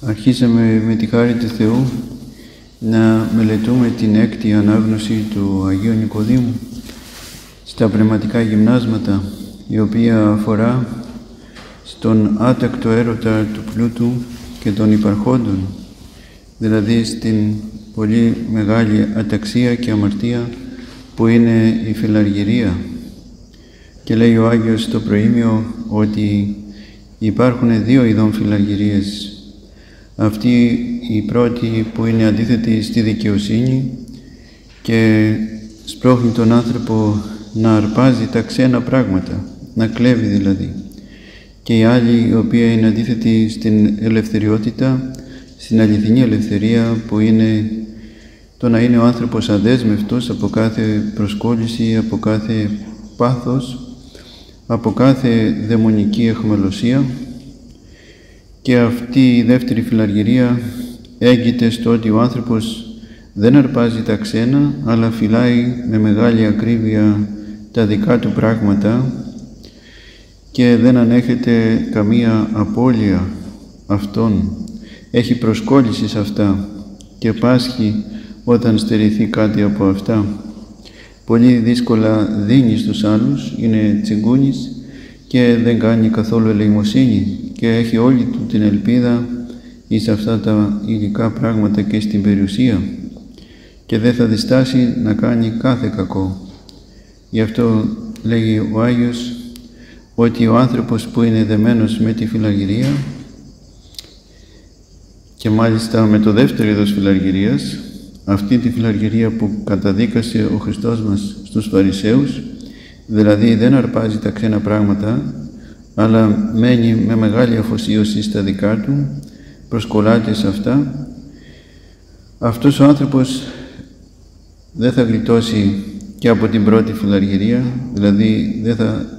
Αρχίσαμε με τη χάρη του Θεού να μελετούμε την έκτη ανάγνωση του Αγίου Νικοδήμου στα πνευματικά γυμνάσματα, η οποία αφορά στον άτακτο έρωτα του πλούτου και των υπαρχόντων, δηλαδή στην πολύ μεγάλη αταξία και αμαρτία που είναι η φιλαργυρία. Και λέει ο Άγιος στο προήμιο ότι υπάρχουν δύο ειδών φιλαργυρίες. Αυτή η πρώτη που είναι αντίθετη στη δικαιοσύνη και σπρώχνει τον άνθρωπο να αρπάζει τα ξένα πράγματα, να κλέβει δηλαδή. Και η άλλη η οποία είναι αντίθετη στην ελευθεριότητα, στην αληθινή ελευθερία που είναι το να είναι ο άνθρωπος αδέσμευτος από κάθε προσκόλληση, από κάθε πάθος, από κάθε δαιμονική αιχμαλωσία. Και αυτή η δεύτερη φιλαργυρία έγκυται στο ότι ο άνθρωπος δεν αρπάζει τα ξένα, αλλά φυλάει με μεγάλη ακρίβεια τα δικά του πράγματα και δεν ανέχεται καμία απώλεια αυτών. Έχει προσκόλληση σε αυτά και πάσχει όταν στερηθεί κάτι από αυτά. Πολύ δύσκολα δίνει στους άλλους, είναι τσιγκούνης και δεν κάνει καθόλου ελεημοσύνη και έχει όλη του την ελπίδα εις αυτά τα υλικά πράγματα και στην περιουσία και δεν θα διστάσει να κάνει κάθε κακό. Γι' αυτό λέγει ο Άγιος ότι ο άνθρωπος που είναι δεμένος με τη φιλαργυρία και μάλιστα με το δεύτερο είδος φιλαργυρίας, αυτή τη φιλαργυρία που καταδίκασε ο Χριστός μας στους Φαρισαίους, δηλαδή δεν αρπάζει τα ξένα πράγματα, αλλά μένει με μεγάλη αφοσίωση στα δικά του, προσκολάται σε αυτά, αυτός ο άνθρωπος δεν θα γλιτώσει και από την πρώτη φιλαργυρία, δηλαδή δεν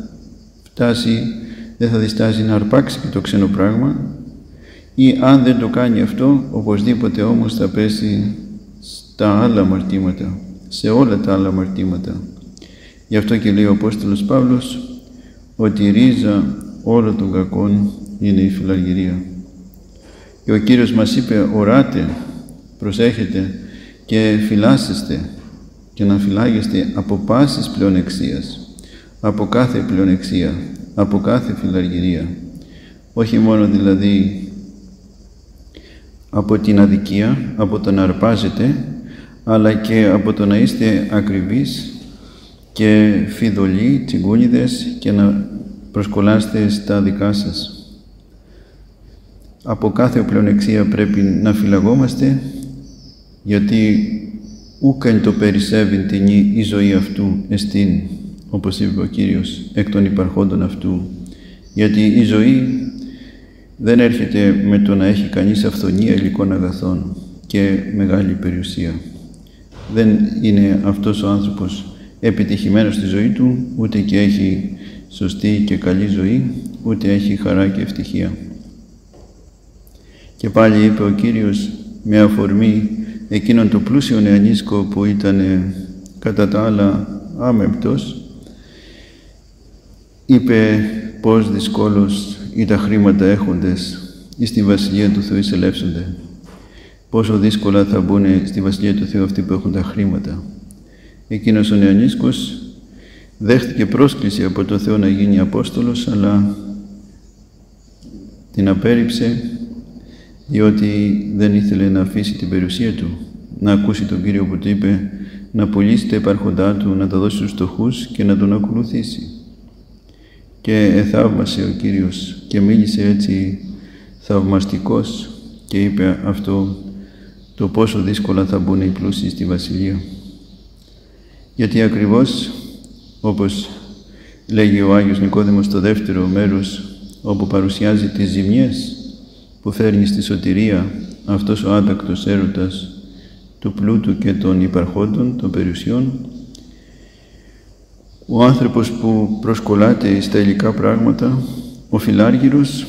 θα διστάσει να αρπάξει και το ξένο πράγμα, ή αν δεν το κάνει αυτό, οπωσδήποτε όμως θα πέσει στα άλλα αμαρτήματα, σε όλα τα άλλα αμαρτήματα. Γι' αυτό και λέει ο Απόστολος Παύλος ότι η ρίζα όλων των κακών είναι η φιλαργυρία. Και ο Κύριος μας είπε, οράτε, προσέχετε και φυλάσσεστε και να φυλάγεστε από πάσης πλεονεξίας, από κάθε πλεονεξία, από κάθε φιλαργυρία. Όχι μόνο δηλαδή από την αδικία, από το να αρπάζετε, αλλά και από το να είστε ακριβείς και φιδωλοί, τσιγκούνιδες και να προσκολάστε στα δικά σας. Από κάθε πλεονεξία πρέπει να φυλαγόμαστε, γιατί ούκεν το περισσεύειν τινή η ζωή αυτού εστίν, όπως είπε ο Κύριος, εκ των υπαρχόντων αυτού. Γιατί η ζωή δεν έρχεται με το να έχει κανείς αυθονία υλικών αγαθών και μεγάλη περιουσία. Δεν είναι αυτός ο άνθρωπος επιτυχημένος στη ζωή του, ούτε και έχει σωστή και καλή ζωή, ούτε έχει χαρά και ευτυχία. Και πάλι είπε ο Κύριος με αφορμή εκείνον το πλούσιο νεανίσκο που ήταν κατά τα άλλα άμεμπτος, είπε πώς δυσκόλως ή τα χρήματα έχοντες ή στη Βασιλεία του Θεού εισελεύσονται. Πόσο δύσκολα θα μπουν στη Βασιλεία του Θεού αυτοί που έχουν τα χρήματα. Εκείνος ο νεανίσκος δέχτηκε πρόσκληση από τον Θεό να γίνει Απόστολος, αλλά την απέρριψε, διότι δεν ήθελε να αφήσει την περιουσία του, να ακούσει τον Κύριο που του είπε να πουλήσει τα υπάρχοντά του, να τα δώσει στους φτωχούς και να τον ακολουθήσει. Και εθαύμασε ο Κύριος και μίλησε έτσι θαυμαστικός και είπε αυτό το πόσο δύσκολα θα μπουν οι πλούσιοι στη Βασιλεία. Γιατί ακριβώς, όπως λέγει ο Άγιος Νικόδημος στο δεύτερο μέρος, όπου παρουσιάζει τις ζημιές που φέρνει στη σωτηρία αυτός ο άτακτος έρωτας του πλούτου και των υπαρχόντων, των περιουσιών, ο άνθρωπος που προσκολάται στα υλικά πράγματα, ο φιλάργυρος,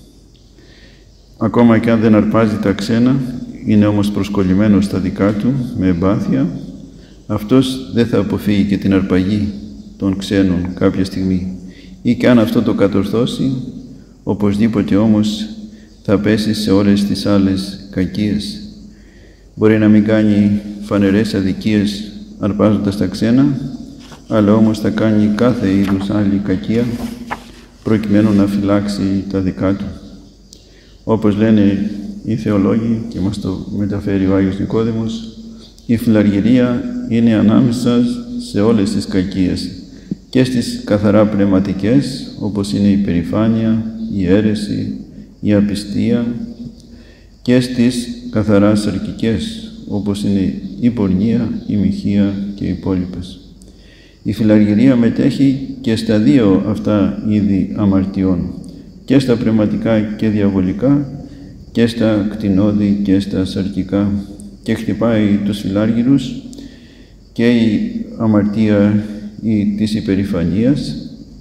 ακόμα και αν δεν αρπάζει τα ξένα, είναι όμως προσκολλημένος στα δικά του, με εμπάθεια, αυτός δεν θα αποφύγει και την αρπαγή των ξένων κάποια στιγμή. Ή και αν αυτό το κατορθώσει, οπωσδήποτε όμως θα πέσει σε όλες τις άλλες κακίες. Μπορεί να μην κάνει φανερές αδικίες αρπάζοντας τα ξένα, αλλά όμως θα κάνει κάθε είδους άλλη κακία προκειμένου να φυλάξει τα δικά του. Όπως λένε οι θεολόγοι και μας το μεταφέρει ο Άγιος Νικόδημος, η φιλαργυρία είναι ανάμεσα σε όλες τις κακίες, και στις καθαρά πνευματικές, όπως είναι η υπερηφάνεια, η αίρεση, η απιστία, και στις καθαρά σαρκικές, όπως είναι η πορνεία, η μοιχεία και οι υπόλοιπες. Η φιλαργυρία μετέχει και στα δύο αυτά είδη αμαρτιών, και στα πνευματικά και διαβολικά, και στα κτηνώδη και στα σαρκικά, και χτυπάει τους φιλάργυρους και η αμαρτία της υπερηφανίας.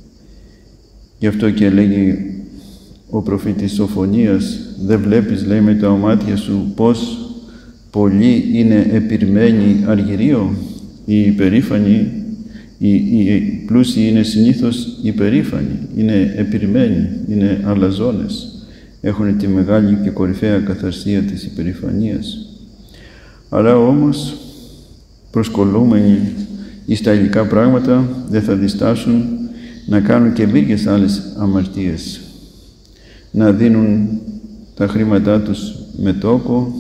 Γι' αυτό και λέγει ο προφήτης Σοφωνίας, δεν βλέπεις, λέει, με τα μάτια σου πως πολλοί είναι επιρμένοι αργυρίο? Οι υπερήφανοι, οι πλούσιοι είναι συνήθως υπερήφανοι, είναι επιρμένοι, είναι αλαζόνες. Έχουν τη μεγάλη και κορυφαία καθαρσία της υπερηφανίας. Αλλά όμως, προσκολούμενοι εις τα υλικά πράγματα, δεν θα διστάσουν να κάνουν και μερικές άλλες αμαρτίες. Να δίνουν τα χρήματά τους με τόκο,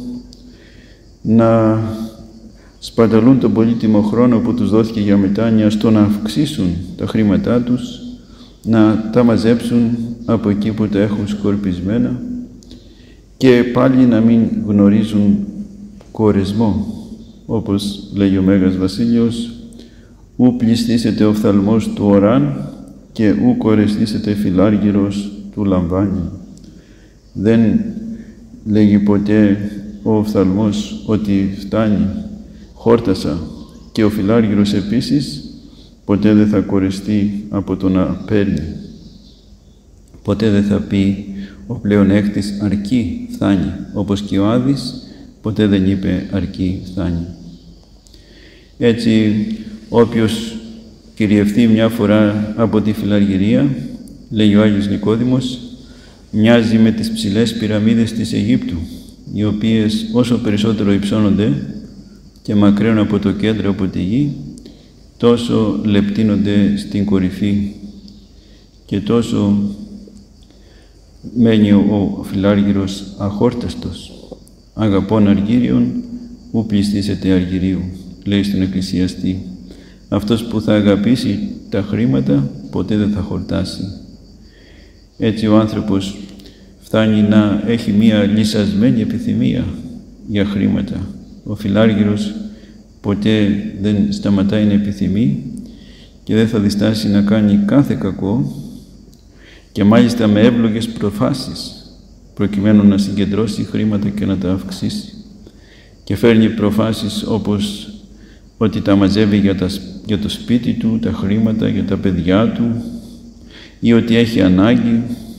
να σπαταλούν τον πολύτιμο χρόνο που τους δόθηκε για μετάνοια στο να αυξήσουν τα χρήματά τους, να τα μαζέψουν από εκεί που τα έχουν σκορπισμένα, και πάλι να μην γνωρίζουν κορεσμό. Όπως λέγει ο Μέγας Βασίλειος, «Ου πληστήσεται οφθαλμός του οράν και ου κορεστήσεται φιλάργυρος του λαμβάνει». Δεν λέγει ποτέ ο οφθαλμός ότι φτάνει, χόρτασα, και ο φιλάργυρος επίσης ποτέ δεν θα κορεστεί από το να παίρνει. Ποτέ δεν θα πει ο πλεονέκτης αρκεί, φτάνει, όπως και ο Άδης ποτέ δεν είπε αρκεί, φτάνει. Έτσι, όποιος κυριευτεί μια φορά από τη φιλαργυρία, λέει ο Άγιος Νικόδημος, μοιάζει με τις ψηλές πυραμίδες της Αιγύπτου, οι οποίες όσο περισσότερο υψώνονται και μακραίνουν από το κέντρο, από τη γη, τόσο λεπτύνονται στην κορυφή και τόσο μένει ο φιλάργυρος αχόρταστος. Αγαπών αργύριον, ου πληστήσεται αργυρίου, λέει στον εκκλησιαστή. Αυτός που θα αγαπήσει τα χρήματα, ποτέ δεν θα χορτάσει. Έτσι ο άνθρωπος φτάνει να έχει μία λυσασμένη επιθυμία για χρήματα. Ο φιλάργυρος ποτέ δεν σταματάει να επιθυμεί και δεν θα διστάσει να κάνει κάθε κακό, και μάλιστα με εύλογες προφάσεις, προκειμένου να συγκεντρώσει χρήματα και να τα αυξήσει. Και φέρνει προφάσεις όπως ότι τα μαζεύει για το σπίτι του, τα χρήματα για τα παιδιά του, ή ότι έχει ανάγκη,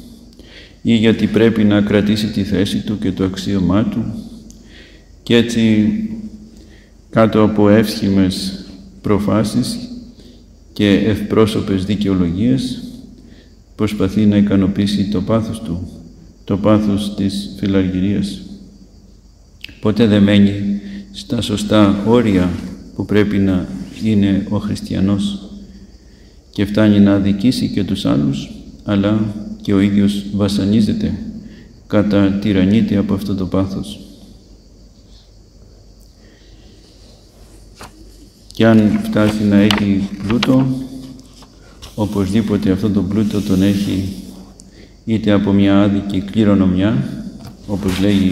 ή γιατί πρέπει να κρατήσει τη θέση του και το αξίωμά του, και έτσι κάτω από εύσχημες προφάσεις και ευπρόσωπες δικαιολογίες προσπαθεί να ικανοποιήσει το πάθος του, το πάθος της φιλαργυρίας. Ποτέ δεν μένει στα σωστά όρια που πρέπει να είναι ο χριστιανός και φτάνει να αδικήσει και τους άλλους, αλλά και ο ίδιος βασανίζεται, κατατυραννείται από αυτό το πάθος. Και αν φτάσει να έχει πλούτο, οπωσδήποτε αυτό το πλούτο τον έχει είτε από μια άδικη κληρονομιά, όπως λέγει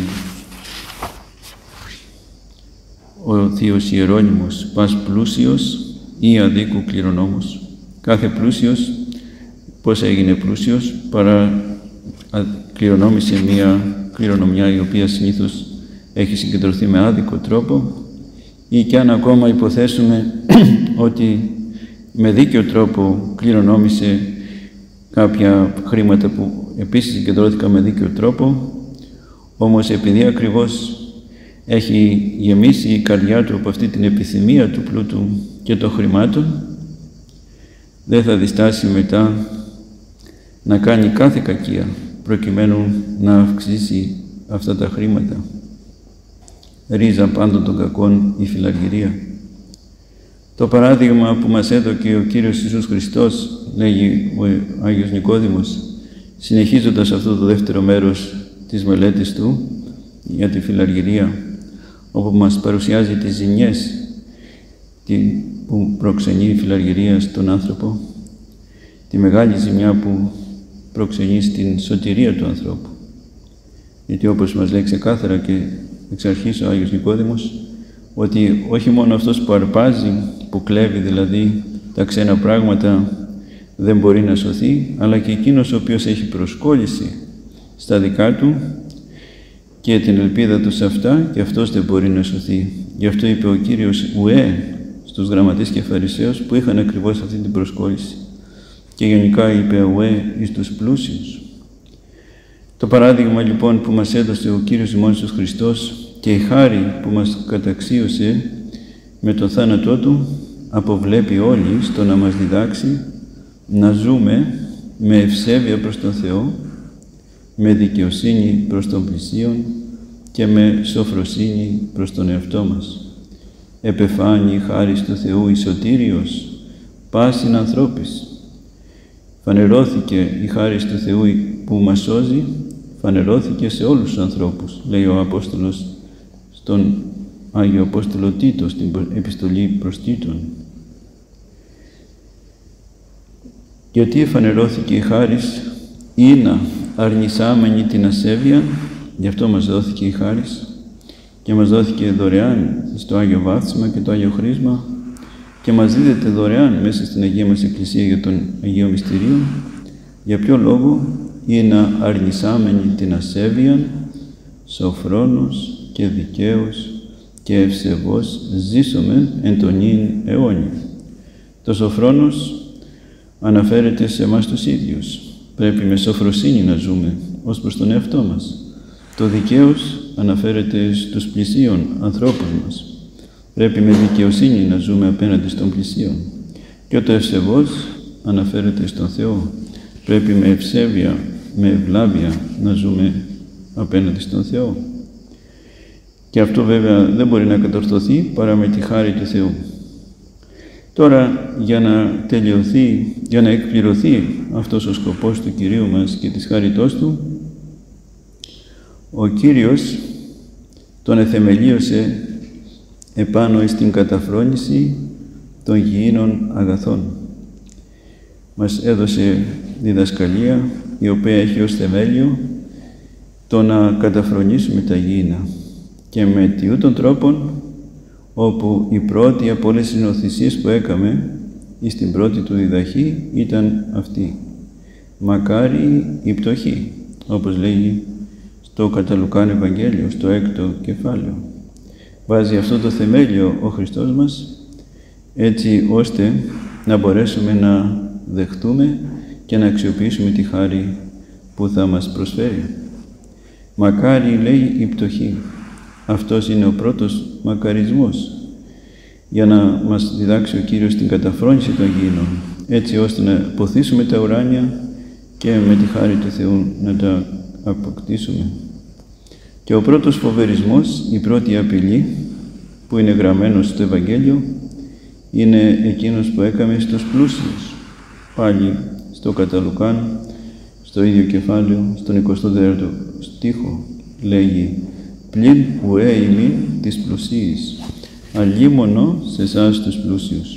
ο Θείος Ιερώνυμος, πας πλούσιος ή αδίκου κληρονόμος. Κάθε πλούσιος, πώς έγινε πλούσιος, παρά κληρονόμησε μία κληρονομιά η οποία συνήθως έχει συγκεντρωθεί με άδικο τρόπο, ή και αν ακόμα υποθέσουμε ότι με δίκαιο τρόπο κληρονόμησε κάποια χρήματα που επίσης συγκεντρώθηκαν με δίκαιο τρόπο, όμως επειδή ακριβώς έχει γεμίσει η καρδιά του από αυτή την επιθυμία του πλούτου και των χρημάτων, δεν θα διστάσει μετά να κάνει κάθε κακία, προκειμένου να αυξήσει αυτά τα χρήματα. Ρίζα πάντων των κακών η φιλαργυρία. Το παράδειγμα που μας έδωκε ο Κύριος Ιησούς Χριστός, λέγει ο Άγιος Νικόδημος, συνεχίζοντας αυτό το δεύτερο μέρος της μελέτης του για τη φιλαργυρία, όπου μας παρουσιάζει τις ζημιές που προξενεί η φιλαργυρία στον άνθρωπο, τη μεγάλη ζημιά που προξενεί στην σωτηρία του ανθρώπου. Γιατί όπως μας λέει ξεκάθαρα και εξ αρχής ο Άγιος Νικόδημος, ότι όχι μόνο αυτός που αρπάζει, που κλέβει δηλαδή τα ξένα πράγματα, δεν μπορεί να σωθεί, αλλά και εκείνος ο οποίος έχει προσκόλληση στα δικά του και την ελπίδα του σε αυτά, και αυτός δεν μπορεί να σωθεί. Γι' αυτό είπε ο Κύριος ουέ στους γραμματείς και φαρισαίους που είχαν ακριβώς αυτή την προσκόλληση. Και γενικά είπε ουέ εις τους πλούσιους. Το παράδειγμα λοιπόν που μας έδωσε ο Κύριος ημών Ιησούς Χριστός και η χάρη που μας καταξίωσε με το θάνατό Του, αποβλέπει όλοι στο να μας διδάξει να ζούμε με ευσέβεια προς τον Θεό, με δικαιοσύνη προς τον πλησίον και με σοφροσύνη προς τον εαυτό μας. Επεφάνει η χάρις του Θεού η σωτήριος πάσιν ανθρώπης. Φανερώθηκε η χάρις του Θεού που μας σώζει, φανερώθηκε σε όλους τους ανθρώπους, λέει ο Απόστολος στον Άγιο Απόστολο Τίτο, στην επιστολή προς Τίτον. Γιατί εφανερώθηκε η χάρις, είναι αρνησάμενη την ασέβεια, γι' αυτό μας δόθηκε η χάρις και μας δόθηκε δωρεάν στο Άγιο Βάπτισμα και το Άγιο Χρίσμα και μας δίδεται δωρεάν μέσα στην Αγία μας Εκκλησία για τον Αγίο Μυστηρίο. Για ποιο λόγο? Είναι αρνησάμενη την ασέβεια, σοφρόνος και δικαίος και ευσεβώς ζήσομεν εν τον ίν αιώνι. Το σοφρόνος αναφέρεται σε εμάς τους ίδιους. Πρέπει με σοφροσύνη να ζούμε ως προς τον εαυτό μας. Το δικαίος αναφέρεται στους πλησίον ανθρώπους μας. Πρέπει με δικαιοσύνη να ζούμε απέναντι στον πλησίον. Και το ευσεβώς αναφέρεται στον Θεό. Πρέπει με ευσέβεια, με ευλάβεια να ζούμε απέναντι στον Θεό. Και αυτό βέβαια δεν μπορεί να κατορθωθεί παρά με τη χάρη του Θεού. Τώρα, για να τελειωθεί, για να εκπληρωθεί αυτός ο σκοπός του Κυρίου μας και της χάριτός Του, ο Κύριος τον εθεμελίωσε επάνω στην καταφρόνηση των γηίνων αγαθών. Μας έδωσε διδασκαλία η οποία έχει ως θεμέλιο το να καταφρονήσουμε τα γήινα και με τιούτων τρόπων, όπου η πρώτη από όλες τις νοθυσίες που έκαμε στην πρώτη του διδαχή ήταν αυτή. Μακάρι η πτωχή, όπως λέγει στο κατά Λουκάν Ευαγγέλιο, στο 6ο κεφάλαιο. Βάζει αυτό το θεμέλιο ο Χριστός μας, έτσι ώστε να μπορέσουμε να δεχτούμε και να αξιοποιήσουμε τη χάρη που θα μας προσφέρει. Μακάρι, λέει, η πτωχή. Αυτός είναι ο πρώτος μακαρισμός για να μας διδάξει ο Κύριος την καταφρόνηση των γήινων, έτσι ώστε να ποθήσουμε τα ουράνια και με τη χάρη του Θεού να τα αποκτήσουμε. Και ο πρώτος φοβερισμός, η πρώτη απειλή που είναι γραμμένος στο Ευαγγέλιο, είναι εκείνος που έκαμε στους πλούσιους. Πάλι στο κατά Λουκάν, στο ίδιο κεφάλαιο, στον 24ο στίχο, λέγει «Πλην ουέ ημίν της πλουσίης, αλλήμωνο σε εσάς τους πλούσιους».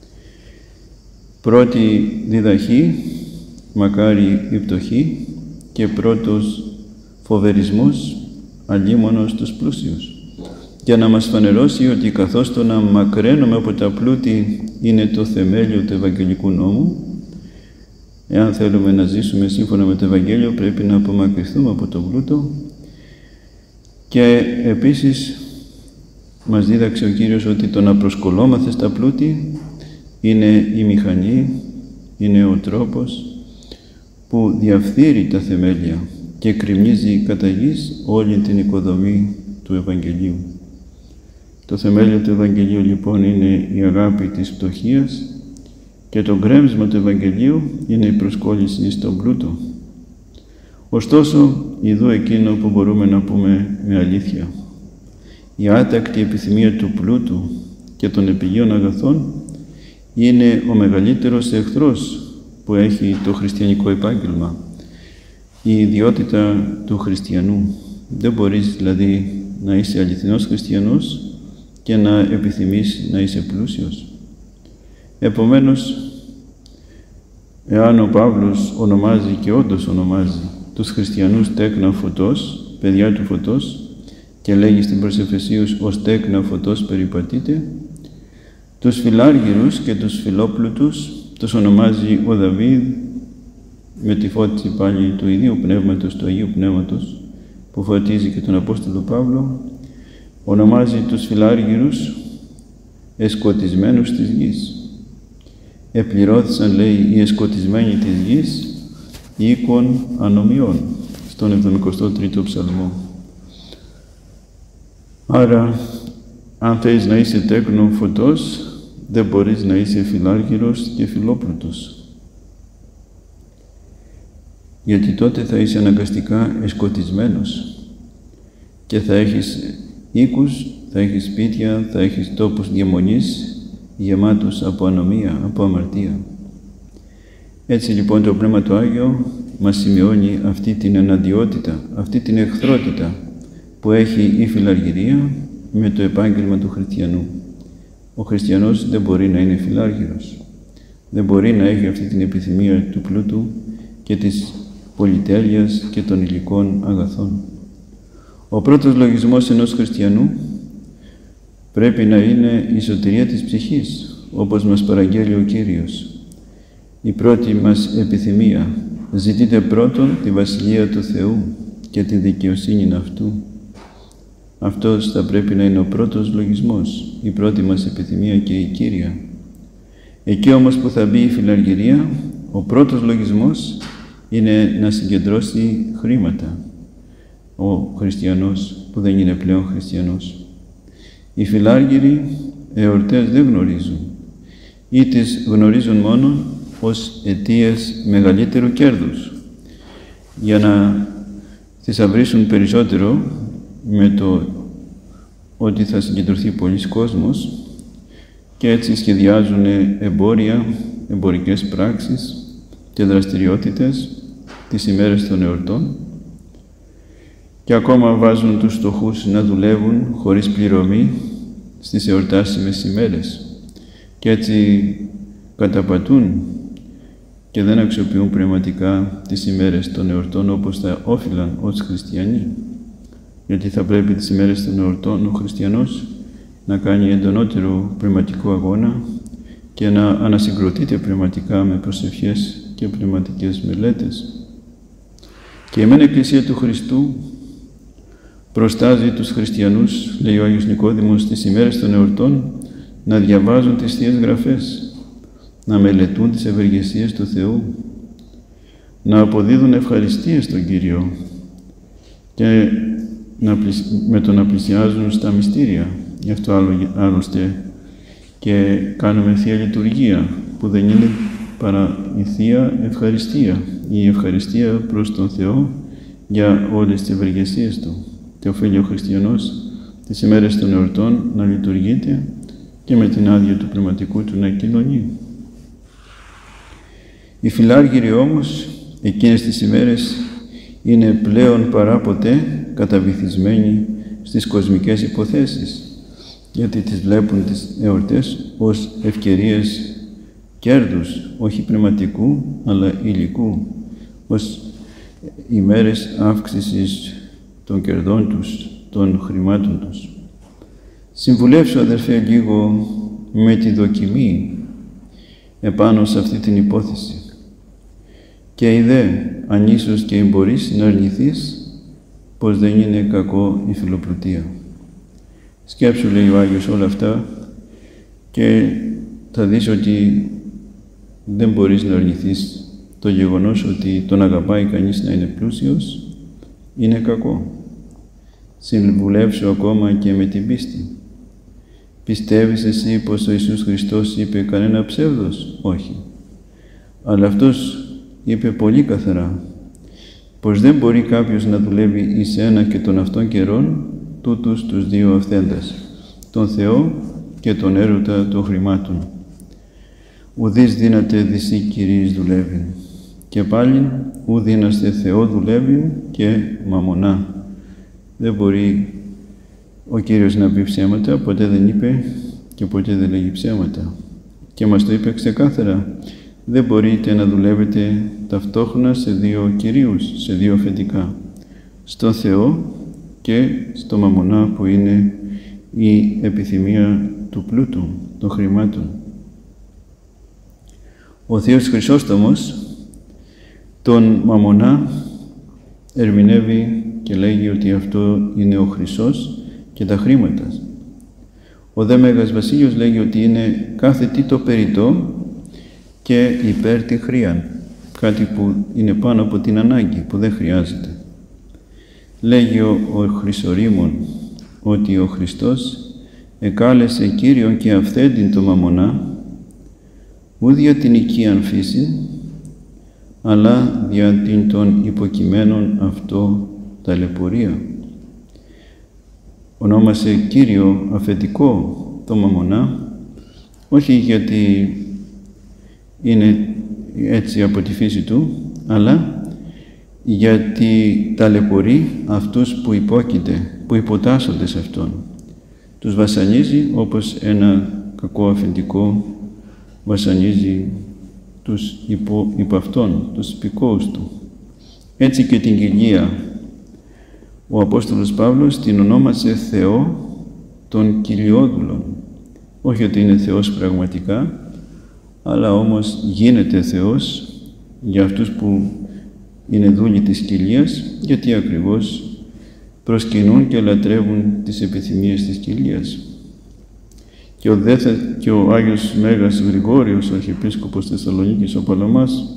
Πρώτη διδαχή, μακάρι η πτωχή, και πρώτος φοβερισμός, αλλήμωνο στους πλούσιους. Για να μας φανερώσει ότι καθώς το να μακραίνουμε από τα πλούτη είναι το θεμέλιο του Ευαγγελικού νόμου, εάν θέλουμε να ζήσουμε σύμφωνα με το Ευαγγέλιο, πρέπει να απομακρυνθούμε από τον πλούτο. Και επίσης μας δίδαξε ο Κύριος ότι το να προσκολόμαστε στα πλούτη είναι η μηχανή, είναι ο τρόπος που διαφθείρει τα θεμέλια και κρυμνίζει κατά γης όλη την οικοδομή του Ευαγγελίου. Το θεμέλιο του Ευαγγελίου λοιπόν είναι η αγάπη της πτωχίας και το γκρέμισμα του Ευαγγελίου είναι η προσκόλληση στον πλούτο. Ωστόσο, ειδού εκείνο που μπορούμε να πούμε με αλήθεια. Η άτακτη επιθυμία του πλούτου και των επιγείων αγαθών είναι ο μεγαλύτερος εχθρός που έχει το χριστιανικό επάγγελμα, η ιδιότητα του χριστιανού. Δεν μπορείς δηλαδή να είσαι αληθινός χριστιανός και να επιθυμείς να είσαι πλούσιος. Επομένως, εάν ο Παύλος ονομάζει και όντως ονομάζει τους χριστιανούς τέκνα φωτός, παιδιά του φωτός, και λέγει στην προς Εφεσίους ως τέκνα φωτός περιπατείτε, τους φιλάργυρους και τους φιλόπλουτους τους ονομάζει ο Δαβίδ με τη φώτιση πάλι του Ιδίου Πνεύματος, του Αγίου Πνεύματος, που φωτίζει και τον Απόστολο Παύλο, ονομάζει τους φιλάργυρους εσκοτισμένους της γης. Επληρώθησαν, λέει, οι εσκοτισμένοι της γης οίκων ανομιών, στον 73ο Ψαλμό. Άρα, αν θες να είσαι τέκνο φωτός, δεν μπορείς να είσαι φιλάργυρος και φιλόπλουτος. Γιατί τότε θα είσαι αναγκαστικά εσκοτισμένος και θα έχεις οίκους, θα έχεις σπίτια, θα έχεις τόπους διαμονής γεμάτους από ανομία, από αμαρτία. Έτσι λοιπόν το Πνεύμα του Άγιο μας σημειώνει αυτή την εναντιότητα, αυτή την εχθρότητα που έχει η φιλαργυρία με το επάγγελμα του χριστιανού. Ο χριστιανός δεν μπορεί να είναι φιλάργυρος. Δεν μπορεί να έχει αυτή την επιθυμία του πλούτου και της πολυτέλειας και των υλικών αγαθών. Ο πρώτος λογισμός ενός χριστιανού πρέπει να είναι η σωτηρία της ψυχής, όπως μας παραγγέλει ο Κύριος. Η πρώτη μας επιθυμία: ζητείτε πρώτον τη Βασιλεία του Θεού και τη δικαιοσύνη αυτού. Αυτός θα πρέπει να είναι ο πρώτος λογισμός, η πρώτη μας επιθυμία και η κύρια. Εκεί όμως που θα μπει η φιλαργυρία, ο πρώτος λογισμός είναι να συγκεντρώσει χρήματα. Ο χριστιανός που δεν είναι πλέον χριστιανός. Οι φιλάργυροι εορτές δεν γνωρίζουν ή τις γνωρίζουν μόνο ως αιτίες μεγαλύτερου κέρδους, για να θησαυρίσουν περισσότερο με το ότι θα συγκεντρωθεί πολλής κόσμος, και έτσι σχεδιάζουν εμπόρια, εμπορικές πράξεις και δραστηριότητες τις ημέρες των εορτών, και ακόμα βάζουν τους φτωχούς να δουλεύουν χωρίς πληρωμή στις εορτάσιμες ημέρες, και έτσι καταπατούν και δεν αξιοποιούν πνευματικά τις ημέρες των εορτών όπως θα όφυλαν ως χριστιανοί. Γιατί θα πρέπει τις ημέρες των εορτών ο χριστιανός να κάνει εντονότερο πνευματικό αγώνα και να ανασυγκροτείται πνευματικά με προσευχές και πνευματικές μελέτες. Και η μεν Εκκλησία του Χριστού προστάζει τους χριστιανούς, λέει ο Άγιος Νικόδημος, στις ημέρες των εορτών να διαβάζουν τις Θείες Γραφές, να μελετούν τις ευεργεσίες του Θεού, να αποδίδουν ευχαριστίες στον Κύριο και με το να πλησιάζουν στα μυστήρια. Γι' αυτό άλλωστε και κάνουμε Θεία Λειτουργία, που δεν είναι παρά η Θεία Ευχαριστία, η ευχαριστία προς τον Θεό για όλες τις ευεργεσίες Του. Και οφείλει ο χριστιανός τις ημέρες των εορτών να λειτουργείται και με την άδεια του πνευματικού του να κοινωνεί. Οι φιλάργυροι όμως εκείνες τις ημέρες είναι πλέον παρά ποτέ καταβυθισμένοι στις κοσμικές υποθέσεις, γιατί τις βλέπουν τις εορτές ως ευκαιρίες κέρδους, όχι πνευματικού αλλά υλικού, ως ημέρες αύξησης των κερδών τους, των χρημάτων τους. Συμβουλεύσου, αδερφέ, λίγο με τη δοκιμή επάνω σε αυτή την υπόθεση, και είδε αν ίσως και μπορείς να αρνηθείς πως δεν είναι κακό η φιλοπλουτία. Σκέψου, λέει ο Άγιος, όλα αυτά και θα δεις ότι δεν μπορείς να αρνηθείς το γεγονός ότι τον αγαπάει κανείς να είναι πλούσιος είναι κακό. Συμβουλεύσου ακόμα και με την πίστη. Πιστεύεις εσύ πως ο Ιησούς Χριστός είπε κανένα ψεύδος? Όχι. Αλλά Αυτός είπε πολύ καθαρά: πως δεν μπορεί κάποιος να δουλεύει εις ένα και των αυτών καιρών τούτους τους δύο αυθέντας, τον Θεό και τον έρωτα των χρημάτων. Ουδείς δύναται δυσί Κυρίης δουλεύει, και πάλιν ου δύναστε Θεό δουλεύει και μαμονά. Δεν μπορεί ο Κύριος να πει ψέματα, ποτέ δεν είπε και ποτέ δεν λέγει ψέματα. Και μας το είπε ξεκάθαρα, δεν μπορείτε να δουλεύετε ταυτόχρονα σε δύο κυρίους, σε δύο αφεντικά, στον Θεό και στο μαμονά που είναι η επιθυμία του πλούτου, των χρημάτων. Ο Θείος Χρυσόστομος τον μαμονά ερμηνεύει και λέγει ότι αυτό είναι ο χρυσός και τα χρήματα. Ο δε Μέγας Βασίλειος λέγει ότι είναι κάθε τι το περιττό και υπέρ τη χρείαν, κάτι που είναι πάνω από την ανάγκη, που δεν χρειάζεται. Λέγει ο Χρυσορήμων ότι ο Χριστός εκάλεσε Κύριον και αυθέντην το μαμονά, ου δια την οικίαν φύση, αλλά δια την των υποκειμένων αυτό ταλαιπωρία. Ονόμασε Κύριο αφεντικό το μαμονά, όχι γιατί είναι έτσι από τη φύση του, αλλά γιατί ταλαιπωρεί αυτούς που υπόκειται, που υποτάσσονται σε Αυτόν. Τους βασανίζει όπως ένα κακό αφεντικό βασανίζει τους υπ' Αυτόν, τους υπηκόους του. Έτσι και την κοιλία ο Απόστολος Παύλος την ονόμασε Θεό των κοιλιόδουλων. Όχι ότι είναι Θεός πραγματικά, αλλά όμως γίνεται Θεός για αυτούς που είναι δούλοι της κοιλίας, γιατί ακριβώς προσκυνούν και λατρεύουν τις επιθυμίες της κοιλίας. Και ο Άγιος Μέγας Γρηγόριος, ο Αρχιεπίσκοπος Θεσσαλονίκης, ο Παλαμάς,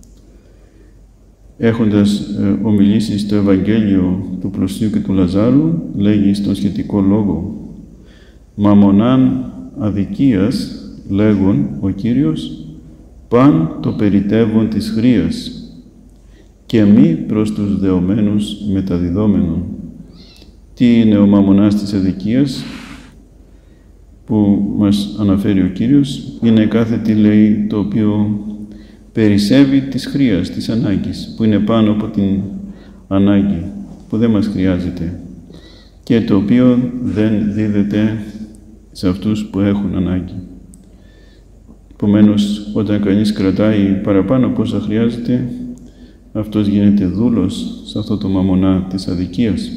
έχοντας ομιλήσει στο Ευαγγέλιο του Πλωστίου και του Λαζάρου, λέγει στον σχετικό λόγο «Μαμονάν αδικίας, λέγον ο Κύριος, παν το περιτεύον της χρείας και μη προς τους δεωμένους μεταδιδόμενων». Τι είναι ο μαμονάς της αδικίας που μας αναφέρει ο Κύριος? Είναι κάθε τι, λέει, το οποίο περισσεύει της χρείας, της ανάγκης, που είναι πάνω από την ανάγκη, που δεν μας χρειάζεται και το οποίο δεν δίδεται σε αυτούς που έχουν ανάγκη. Επομένως, όταν κανείς κρατάει παραπάνω από όσα χρειάζεται, αυτός γίνεται δούλος σε αυτό το μαμονά της αδικίας.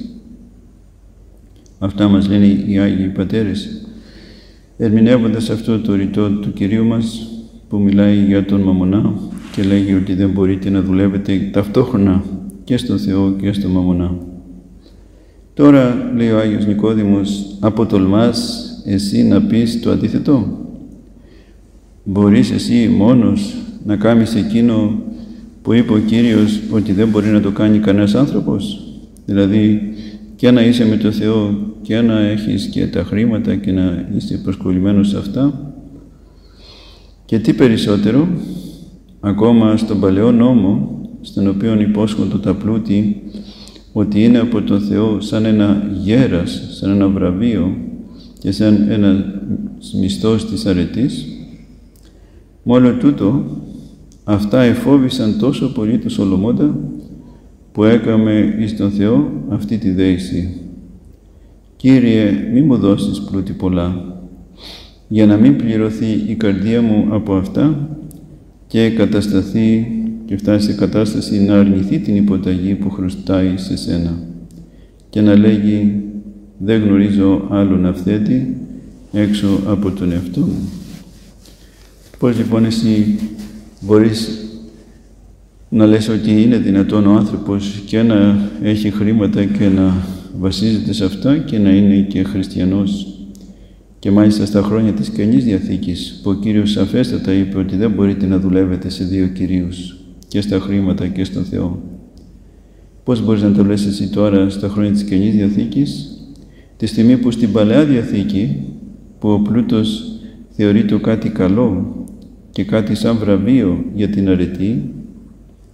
Αυτά μας λένε οι Άγιοι Πατέρες, ερμηνεύοντας αυτό το ρητό του Κυρίου μας, που μιλάει για τον μαμονά και λέγει ότι δεν μπορείτε να δουλεύετε ταυτόχρονα και στον Θεό και στον μαμονά. Τώρα, λέει ο Άγιος Νικόδημος, αποτολμάς εσύ να πεις το αντίθετο? Μπορείς εσύ μόνος να κάνεις εκείνο που είπε ο Κύριος ότι δεν μπορεί να το κάνει κανένας άνθρωπος? Δηλαδή, και να είσαι με το Θεό και να έχεις και τα χρήματα και να είσαι προσκολλημένος σε αυτά. Και τι περισσότερο, ακόμα στον Παλαιό Νόμο, στον οποίο υπόσχονται τα πλούτη ότι είναι από τον Θεό σαν ένα γέρας, σαν ένα βραβείο και σαν ένα μισθός της αρετής, με όλο τούτο, αυτά εφόβησαν τόσο πολύ το Σολομώντα που έκαμε εις τον Θεό αυτή τη δέηση. «Κύριε, μη μου δώσεις πλούτη πολλά, για να μην πληρωθεί η καρδία μου από αυτά και κατασταθεί και φτάσει σε κατάσταση να αρνηθεί την υποταγή που χρωστάει σε σένα και να λέγει «Δεν γνωρίζω άλλον αυθέτη έξω από τον εαυτό μου». Πώς λοιπόν εσύ μπορείς να λες ότι είναι δυνατόν ο άνθρωπος και να έχει χρήματα και να βασίζεται σε αυτά και να είναι και χριστιανός? Και μάλιστα στα χρόνια της Καινής Διαθήκης, που ο Κύριος σαφέστατα είπε ότι δεν μπορείτε να δουλεύετε σε δύο κυρίους, και στα χρήματα και στον Θεό. Πώς μπορείς να το λες εσύ τώρα στα χρόνια της Καινής Διαθήκης, τη στιγμή που στην Παλαιά Διαθήκη, που ο πλούτος θεωρείται κάτι καλό και κάτι σαν βραβείο για την αρετή,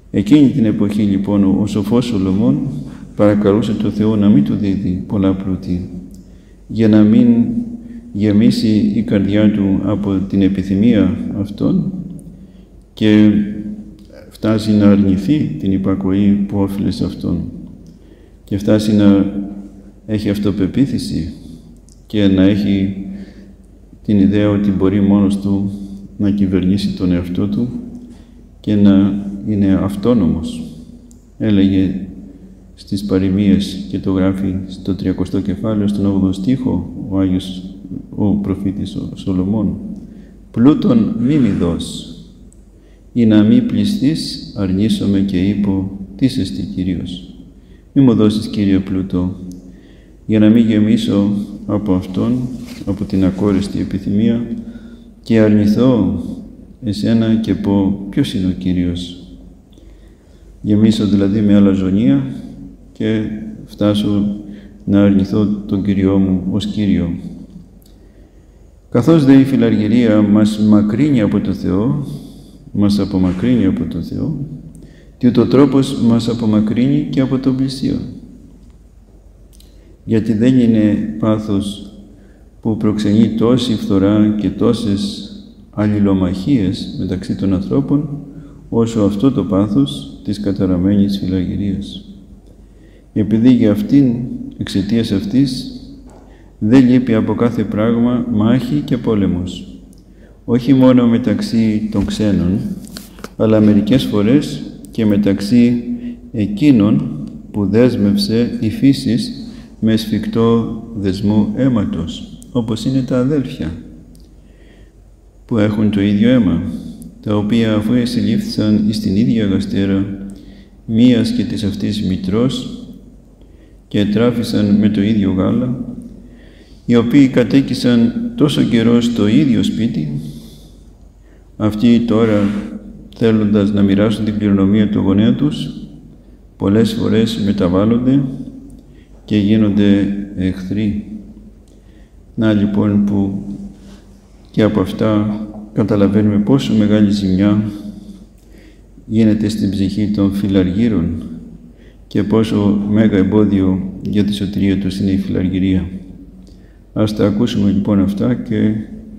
Εκείνη την εποχή λοιπόν ο σοφός Σολομών παρακαλούσε το Θεό να μην του δίδει πολλά πλούτη, για να μην γεμίσει η καρδιά του από την επιθυμία αυτών και φτάσει να αρνηθεί την υπακοή που όφιλε σε αυτόν και φτάσει να έχει αυτοπεποίθηση και να έχει την ιδέα ότι μπορεί μόνος του να κυβερνήσει τον εαυτό του και να είναι αυτόνομος. Έλεγε στις παροιμίες και το γράφει στο 30ο κεφάλαιο, στον 8ο στίχο, ο προφήτης Σολομών. «Πλούτον μη μη δώσ, ή να μη πληστείς, αρνήσομαι και είπω, τίς εστι Κύριος». Μη μου δώσεις, Κύριε, πλούτο, για να μην γεμίσω από αυτόν, από την ακόριστη επιθυμία και αρνηθώ εσένα και πω, ποιος είναι ο Κύριος. Γεμίσω δηλαδή με αλαζονία και φτάσω να αρνηθώ τον Κύριό μου ως Κύριο. Καθώς δε η φιλαργυρία μας μακρύνει από το Θεό, μας απομακρύνει από το Θεό, τι ούτω τρόπος μας απομακρύνει και από τον πλησίον. Γιατί δεν είναι πάθος που προξενεί τόση φθορά και τόσες αλληλομαχίες μεταξύ των ανθρώπων, όσο αυτό το πάθος της καταραμένης φιλαργυρίας. Επειδή για αυτήν, εξαιτίας αυτής, δεν λείπει από κάθε πράγμα μάχη και πόλεμος, όχι μόνο μεταξύ των ξένων, αλλά μερικές φορές και μεταξύ εκείνων που δέσμευσε η φύσης με σφιχτό δεσμό αίματος, όπως είναι τα αδέλφια, που έχουν το ίδιο αίμα, τα οποία αφού εσυλλήφθησαν στην ίδια γαστέρα μίας και της αυτής μητρός και τράφησαν με το ίδιο γάλα, οι οποίοι κατέκυσαν τόσο καιρό στο ίδιο σπίτι, αυτοί τώρα, θέλοντας να μοιράσουν την κληρονομία του γονέα τους, πολλές φορές μεταβάλλονται και γίνονται εχθροί. Να λοιπόν που και από αυτά καταλαβαίνουμε πόσο μεγάλη ζημιά γίνεται στην ψυχή των φιλαργύρων και πόσο μέγα εμπόδιο για τη σωτηρία τους είναι η φιλαργυρία. Ας τα ακούσουμε λοιπόν αυτά και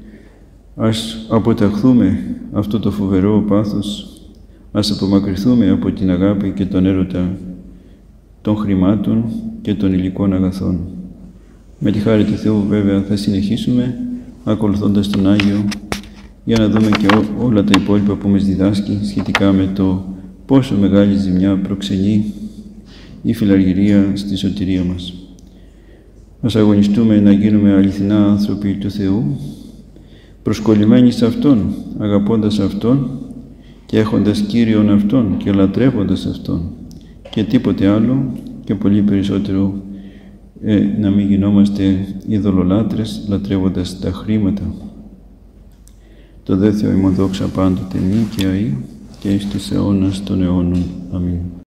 ας αποταχθούμε αυτό το φοβερό πάθος, ας απομακρυνθούμε από την αγάπη και τον έρωτα των χρημάτων και των υλικών αγαθών. Με τη χάρη του Θεού βέβαια θα συνεχίσουμε ακολουθώντας τον Άγιο για να δούμε και όλα τα υπόλοιπα που μας διδάσκει σχετικά με το πόσο μεγάλη ζημιά προξενεί η φιλαργυρία στη σωτηρία μας. Ας αγωνιστούμε να γίνουμε αληθινά άνθρωποι του Θεού, προσκολλημένοι σε Αυτόν, αγαπώντας Αυτόν και έχοντας Κύριον Αυτόν και λατρεύοντας Αυτόν και τίποτε άλλο και πολύ περισσότερο να μην γινόμαστε ειδωλολάτρες λατρεύοντας τα χρήματα. Το δε Θεό ημών δόξα πάντοτε νη και αεί και εις τους αιώνας των αιώνων. Αμήν.